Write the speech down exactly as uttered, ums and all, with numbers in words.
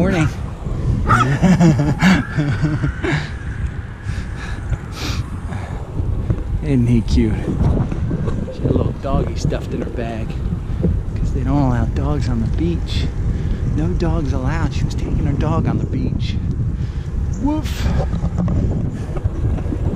morning. Isn't he cute? She had a little doggy stuffed in her bag because they don't allow dogs on the beach. No dogs allowed. She was taking her dog on the beach. Woof.